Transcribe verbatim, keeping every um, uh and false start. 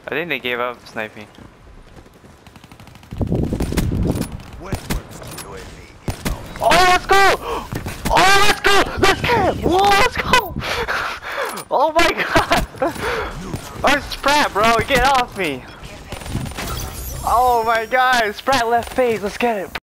I think they gave up sniping. Oh, let's go! Oh, let's go! Let's get it! Whoa, let's go! Oh my god! Oh, Sprat, bro, get off me! Oh my god, Sprat left face, let's get it!